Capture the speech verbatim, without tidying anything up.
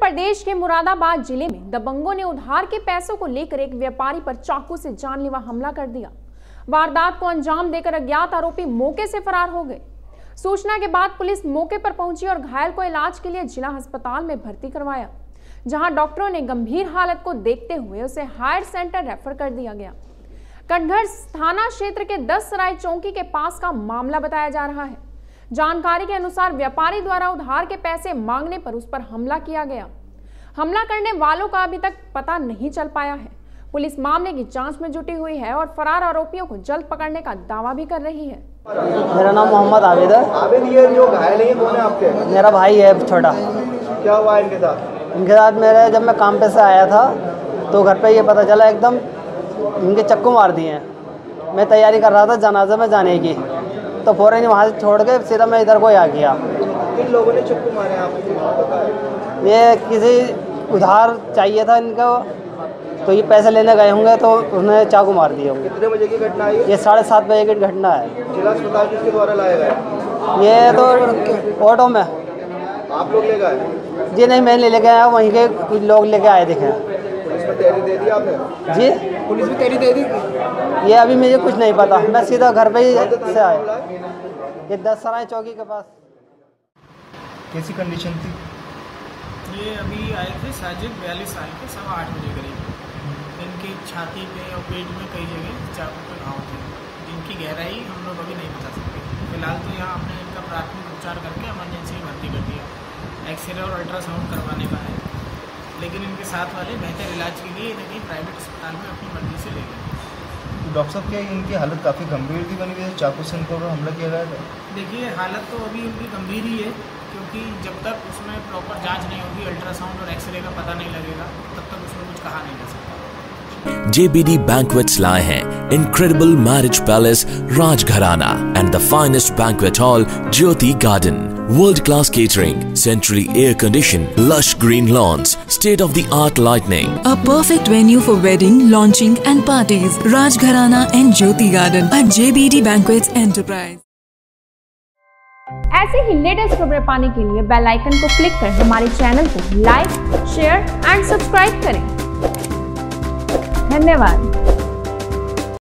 प्रदेश के मुरादाबाद जिले में दबंगों ने उधार के पैसों को लेकर एक व्यापारी पर चाकू से जानलेवा हमला कर दिया। वारदात को अंजाम देकर अज्ञात आरोपी मौके से फरार हो गए। सूचना के बाद पुलिस मौके पर पहुंची और घायल को इलाज के लिए जिला अस्पताल में भर्ती करवाया, जहां डॉक्टरों ने गंभीर हालत को देखते हुए उसे हायर सेंटर रेफर कर दिया गया। कटघर थाना क्षेत्र के दस सराय चौकी के पास का मामला बताया जा रहा है। जानकारी के अनुसार व्यापारी द्वारा उधार के पैसे मांगने पर उस पर हमला किया गया। हमला करने वालों का अभी तक पता नहीं चल पाया है। पुलिस मामले की जांच में जुटी हुई है और फरार आरोपियों को जल्द पकड़ने का दावा भी कर रही है। मेरा नाम मोहम्मद आबिद है। आबिद, ये जो घायल है कौन है आपके? मेरा भाई है छोटा। क्या हुआ इनके साथ? इनके साथ मेरे जब मैं काम पे से आया था तो घर पे ये पता चला एकदम इनके चक्कू मार दिए हैं। मैं तैयारी कर रहा था जनाजा में जाने की, तो फौरन वहाँ से छोड़ के सीधा मैं इधर को आ गया। किन लोगों ने चक्कू मारे आपको? ये किसी उधार चाहिए था इनको, तो ये पैसे लेने गए होंगे तो उन्होंने चाकू मार दिए होंगे। कितने बजे की घटना है? ये साढ़े सात बजे की घटना है। जिला अस्पताल किसके द्वारा लाया गया? ये तो ऑटो में। आप लोग ले गए? जी नहीं, मैं नहीं लेके आया, वहीं के कुछ लोग लेके आए दिखे। पुलिस में तहरीर दे दी आपने? जी, पुलिस में तहरीर दे दी? ये अभी मुझे कुछ नहीं पता, मैं सीधा घर पे ही से आया। ये दस सराय चौकी के पास। कैसी कंडीशन थी? ये अभी आए थे साजिद, बयालीस साल के, सवा आठ बजे करीब। इनकी छाती पे और पेट में कई जगह चाकू के घाव थे, जिनकी गहराई हम लोग अभी नहीं बता सकते। फिलहाल तो यहाँ हमने इनका प्राथमिक उपचार करके इमरजेंसी में भर्ती कर दिया। एक्सरे और अल्ट्रासाउंड करवाने का है, लेकिन इनके साथ वाले बेहतर इलाज के लिए इन्हें प्राइवेट अस्पताल में अपनी मर्जी से ले गए। डॉक्टर साहब, क्या इनकी हालत काफ़ी गंभीर थी बनी हुई है? चाकू से इनको हमला किया गया था? देखिए, हालत तो अभी इनकी गंभीर ही है, क्योंकि जब तक उसमें प्रॉपर जांच नहीं होगी, अल्ट्रासाउंड और एक्सरे का पता नहीं लगेगा, तब तक उसमें कुछ कहा नहीं जा सकता। J B D Banquets लाए हैं Incredible Marriage Palace Rajgharana and the finest banquet hall Jyoti Garden. World-class catering, centrally air-conditioned, lush green lawns, state-of-the-art lighting. A perfect venue for wedding, launching and parties. Rajgharana and Jyoti Garden at J B D Banquets Enterprise. ऐसे ही latest खबरें पाने के लिए bell icon को click कर हमारे channel को like, share and subscribe करें। धन्यवाद।